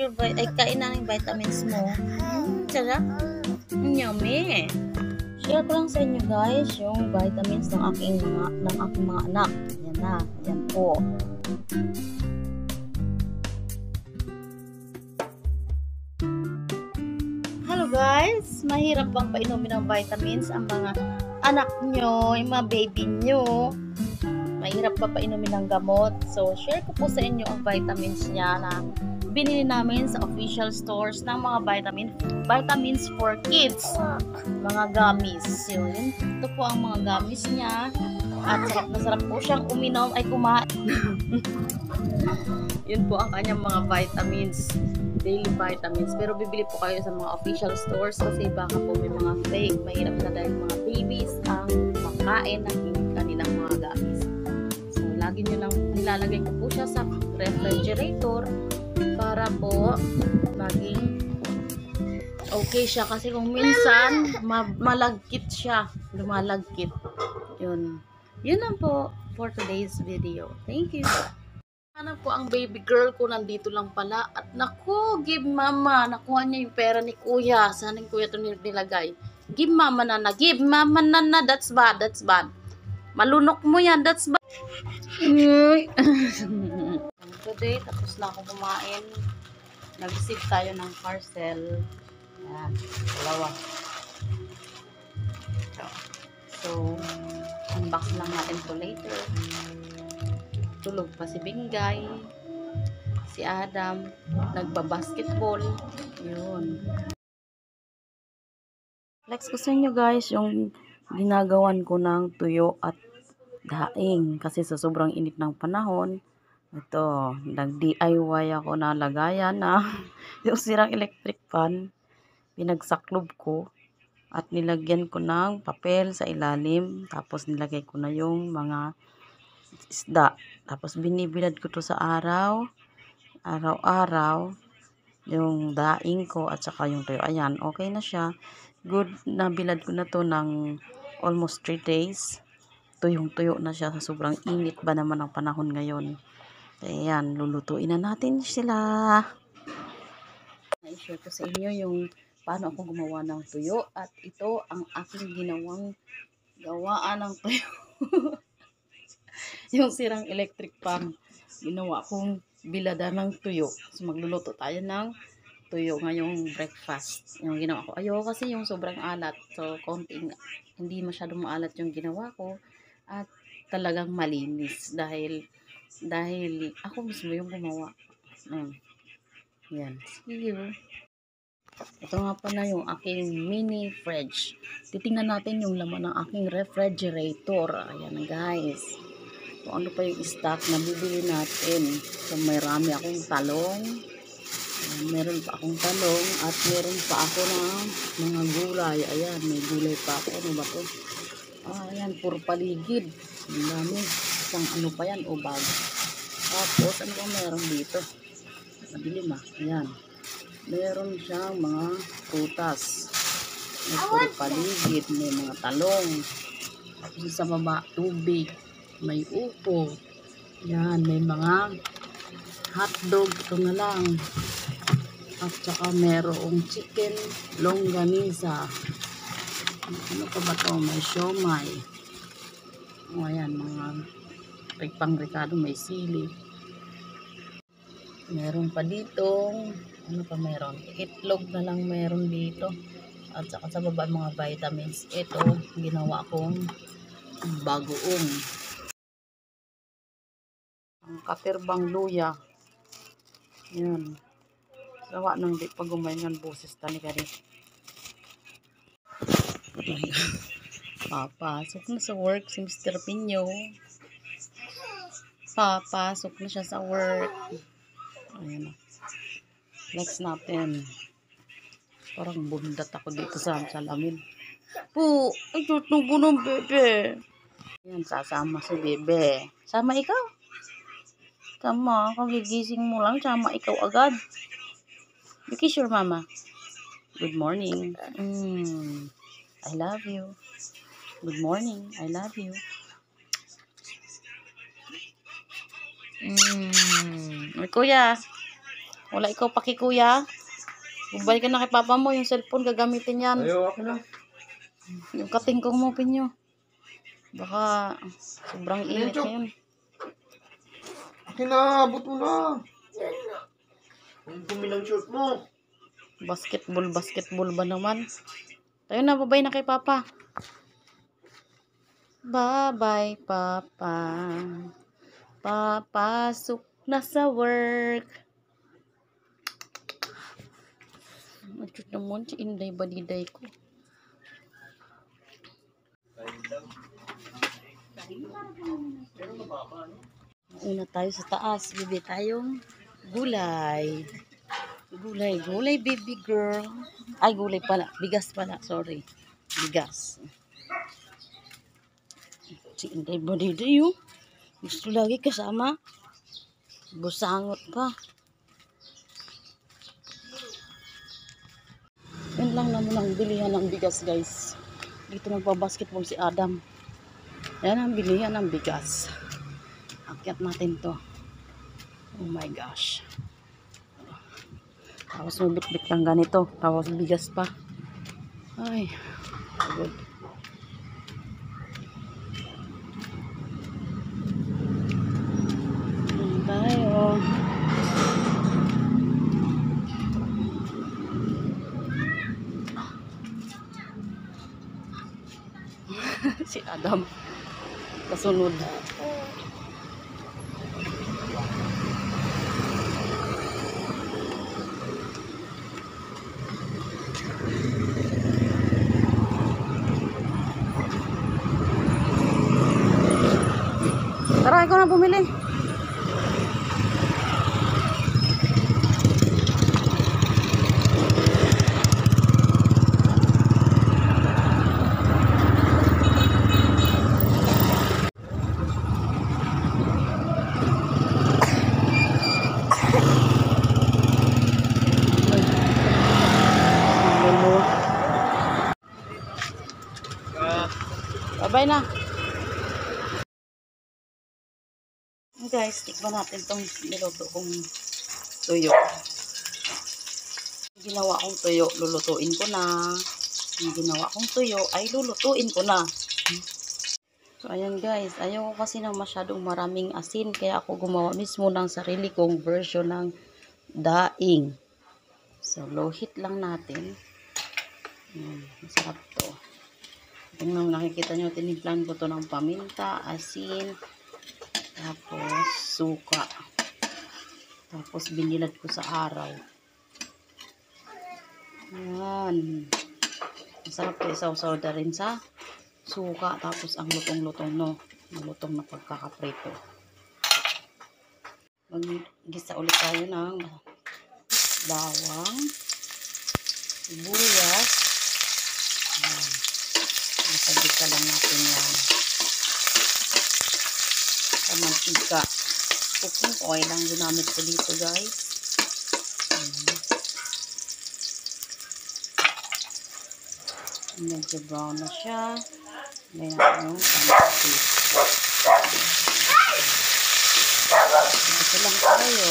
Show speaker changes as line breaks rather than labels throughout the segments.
your kain na ng vitamins mo. Sarap. Yummy. Share ko lang sa inyo guys yung vitamins ng aking mga anak. Yan na. Yan po. Hello guys, mahirap bang painumin ng vitamins ang mga anak nyo, yung mga baby nyo? Mahirap pa painumin ng gamot? So, share ko po sa inyo ang vitamins niya na binili namin sa official stores ng mga vitamins for kids. Mga gummies. Yun. Ito po ang mga gummies niya. At sarap na sarap po siyang uminom ay kumain. Yun po ang kanyang mga vitamins. Daily vitamins. Pero bibili po kayo sa mga official stores kasi baka po may mga fake. Mahirap na dahil mga babies ang makain ng kanilang mga gummies. So, lagi nyo lang nilalagay ko po siya sa refrigerator para po maging okay siya. Kasi kung minsan malagkit siya. Lumalagkit. Yun. Yun lang po for today's video. Thank you. Sana po ang baby girl ko nandito lang pala. At naku, give mama. Nakuha niya yung pera ni kuya. Sana yung kuya ito nilagay. Give mama na. Give mama na. That's bad. That's bad. Malunok mo yan. That's bad. Today, tapos na ako kumain. Nag-receive tayo ng parcel. Ayan. Dalawa. So, unbox lang natin to later. Tulog pa si Bingay, si Adam, nagba-basketball. Yun. Next ko sa inyo guys, yung ginagawan ko ng tuyo at daing. Kasi sa sobrang init ng panahon, ito, nag-DIY ako na lagayan na yung sirang electric fan. Pinagsaklob ko at nilagyan ko ng papel sa ilalim. Tapos nilagay ko na yung mga isda. Tapos binibilad ko to sa araw-araw yung daing ko at saka yung tuyo. Ayan, okay na siya. Good, nabilad ko na to ng almost 3 days. Tuyong-tuyo na siya sa sobrang init ba naman ang panahon ngayon. Ayan, lulutuin na natin sila. I-share ko sa inyo yung paano ako gumawa ng tuyo at ito ang aking gawaan ng tuyo. Yung sirang electric fan, ginawa kong bilada ng tuyo. So, magluluto tayo ng tuyo ngayong breakfast. Yung ginawa ko. Ayoko kasi yung sobrang alat. So, konting, hindi masyadong maalat yung ginawa ko. At talagang malinis. Dahil ako mismo yung gumawa. Yan. See you. Ito nga pala yung aking mini fridge. Titingnan natin yung laman ng aking refrigerator. Ayan guys. Kung ano pa yung stock na bibili natin. So, may rami akong talong. Meron pa akong talong. At meron pa ako ng mga gulay. Ayan, may gulay pa ako. Ano ba to? Ayan, puro paligid. Ang dami. Isang ano pa yan, o bag. Tapos, ano ba meron dito? Madilim Ayan. Meron siyang mga prutas. May puro paligid. May mga talong. Tapos sa baba, tubig. May upo. Yan, may mga hotdog. Ito na lang. At saka merong chicken longganisa. Ano pa ba ito? May siomay. O, ayan, mga pang-ricado. May sili. Meron pa dito. Ano pa meron? Itlog na lang meron dito. At saka sa baba mga vitamins. Ito, ginawa kong bagoong. Ang kapirbang luya. Yan. Sawa nang di pa gumayon boses tani ka rin. Papasok na sa work si Mr. Pinyo. Papasok na siya sa work. Ayan. Next natin. Parang bundat ako dito sa salamin. Po, ay tutubo ng bebe. Yan, sasama si bebe. Sama ikaw? Sama, kagigising mo lang, sama ikaw agad. You kiss your mama. Good morning. I love you. Good morning. I love you. Kuya. Wala ikaw pakikuya. Bubay ka na kay papa mo. Yung cellphone gagamitin yan.
Ayaw ako na.
Yung katingkong mo, Pinyo. Baka sobrang init ngayon.
Kinabot mo na. Ang dumi ng short mo.
Basketball ba naman? Tayo na, babay na kay papa. Bye-bye, papa. Papasok na sa work. Ang cute naman si Inday Badiday ko. Una tayo sa taas. Bibi tayong gulay. Gulay, baby girl. Ay, gulay pala. Bigas pala. Sorry. Bigas. Si Inday Badiday yun. Gusto lagi kasama. Busangot pa. Yan lang naman ang bilihan ng bigas, guys. Dito nagpa-basketball si Adam. Yan ang bilihan ng bigas. Akyat natin to. Oh my gosh. Tapos may bit-bit lang ganito. Tapos bigas pa. Ay. Good. Yan tayo. Si Adam. Kasunod. Tara, ikaw na bumili. Bye na. Guys, tikman natin tong niluto kong tuyo. Ginawa kong tuyo, lulutuin ko na. Yung ginawa kong tuyo ay lulutuin ko na. So, ayan guys. Ayaw ko kasi ng masyadong maraming asin. Kaya ako gumawa mismo ng sarili kong version ng daing. So, low heat lang natin. Masarap to. Tingnan, nakikita nyo, tinimplan ko to ng paminta, asin, tapos suka. Tapos binilad ko sa araw. Ayan. Masarap to, isaw-saw na rin sa suka. Tapos ang lutong-lutong, no? Malutong na pagkakaprito. Mag-gisa ulit tayo ng bawang, sibuyas. Ayan. Gisa-gisa lang natin yan. Sa mantika. Cooking oil lang ginamit ko dito, guys. Medyo brown na siya. Ngayon yung pancake. Ito lang tayo.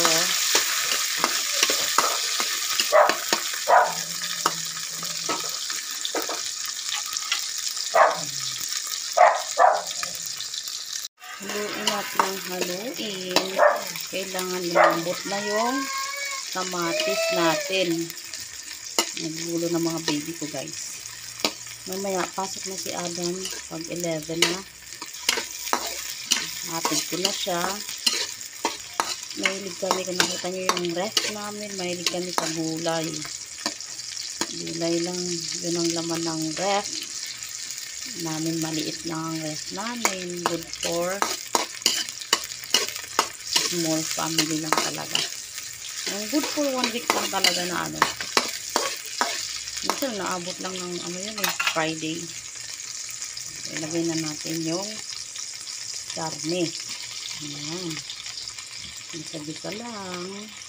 Haluin natin ng haluin. Kailangan lumambot na yung kamatis natin. Nagbulo ng mga baby ko, guys. Mamaya, pasok na si Adam pag 11 na. Hatid ko na siya. Mahilig kami, kung nakita nyo yung ref namin, mahilig kami sa gulay. Gulay lang, yun ang laman ng ref namin. Maliit lang ang ref namin. Good for small family lang talaga. Good for 1 week lang talaga na ano. Minsan naabot lang ng ano yun eh, Friday. Ilagay na natin yung karne. Ayan. Bisa-bisa lang.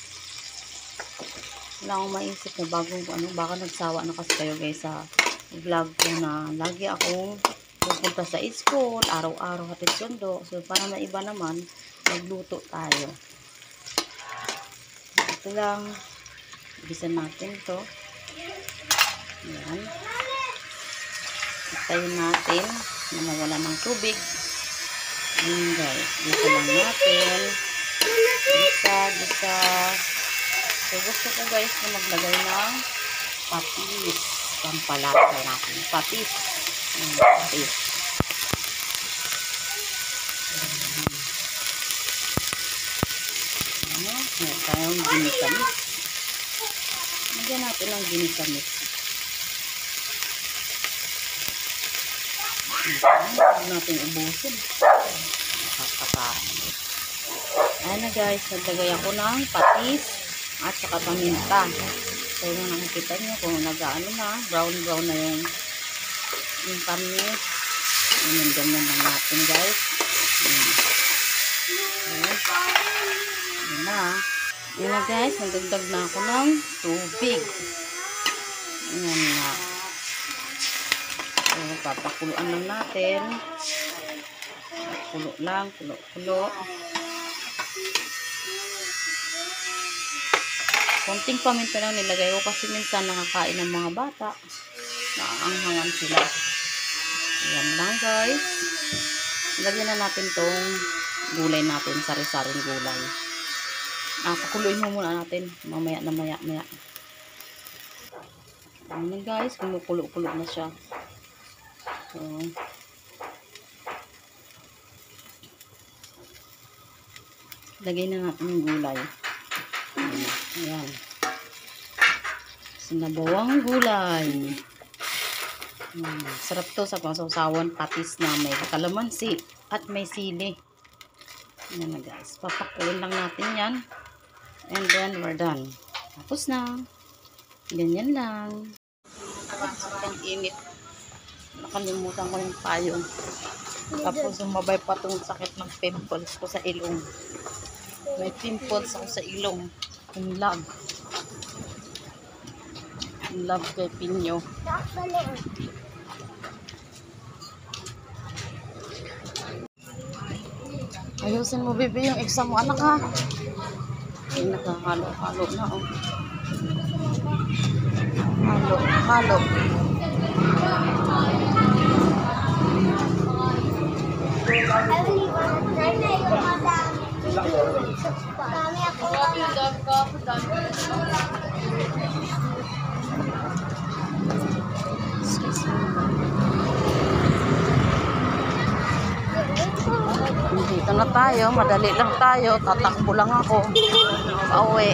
Wala akong maisip na bagong ano, baka nagsawa na kasi kayo guys sa vlog ko na lagi akong pupunta sa school, araw-araw hatid sundo. So para maiba naman, magluto tayo. Ito lang. Gisan natin to. Ayan. Itayin natin na mawala ng tubig. Ayan guys. Gisa lang natin. Gisa. So gusto ko guys na maglagay ng patis. Pampalasa natin. Patis. Patis. Meron tayong ginikamis. Lagyan natin ang ginikamis. Huwag natin ubusin. Nakakakaan. Ayan na guys, naglagay ako ng patis at saka paminta. So yung nakikita nyo kung nag-ano na, brown na yung kamis. Ayan, ganyan lang natin guys. Ayan na. Ayan na guys, nagdagdag na ako ng tubig. Ayan na. So, papakuluan lang natin. Kulo lang, kulo. Konting paminta lang nilagay ko kasi minsan nakakain ng mga bata. Naaanghangan sila. Ayan lang guys. Lagyan na natin tong gulay natin, sari-saring gulay. Pakuluin mo muna natin. Maya. Ayan guys, kumukulo-kulo na siya. So, lagay na natin yung gulay. Ayan. Sinabawang gulay. Sarap to sa pangsawsawan, patis na may kalamansi at may sili. Ayan na guys. Papakuin lang natin yan. And then we're done. Tapos na. Ganyan lang. Sobrang init. Nakalimutan ko yung payong. Tapos sumabay pa itong sakit ng pimples ko sa ilong. May pimples ako sa ilong. In love. In love kay Pinyo. Ayusin mo, baby, yung exam mo, anak, ha? Ay, nakahalo-halo na, oh. Halo. Dito na tayo, madali lang tayo, tatakbo lang ako pauwi.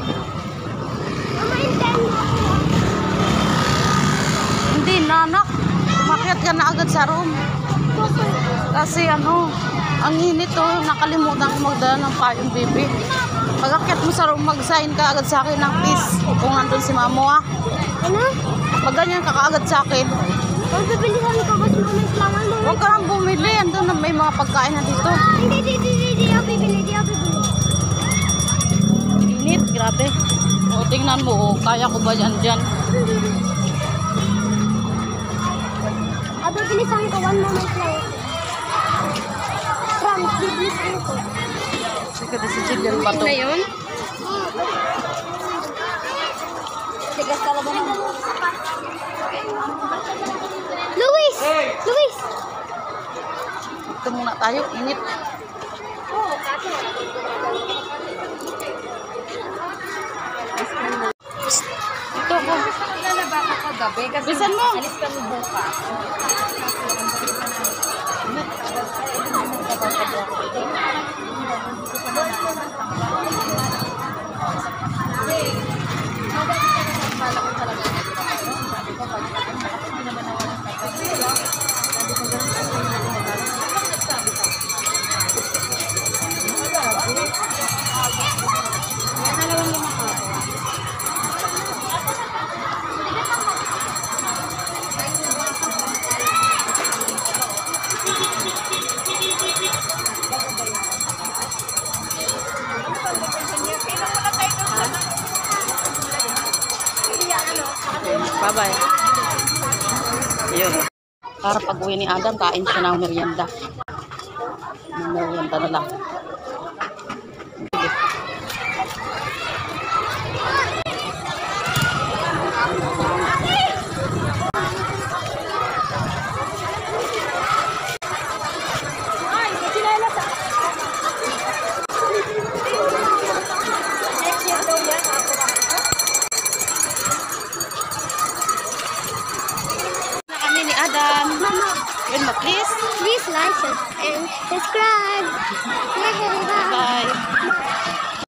Hindi na, anak, umakyat ka na agad sa room kasi ang init to, nakalimutan ko magdala ng payong, baby. Pag-akyat mo sa room, mag-sign ka agad sa akin ng peace kung nandun si mamo, ha? Ano? Pag-ganyan ka kaagad sa akin.
Huwag bibili kami ko, mas moment lang.
Huwag ka nang bumili. Andun na may mga pagkain na dito.
Hindi ako bibili.
Init, grabe. O, tingnan mo, kaya ko ba yan dyan?
Bibili kami ko, one moment lang. Bibili kami ko.
Sige, si Chicken ba ito?
Na yun? Tigas talaga naman. Luis! Luis!
Ito muna tayo, init. Ito ko.
Lalaba ka kagabi kasi
Bisan mo.
alis kami bukas.
Bye-bye. Ayun. Para pag-uwi ni Adam, kain siya ng merienda. Merienda na lang. Sige.
Mama,
Yun mo, please.
please like and subscribe. Bye.
Bye.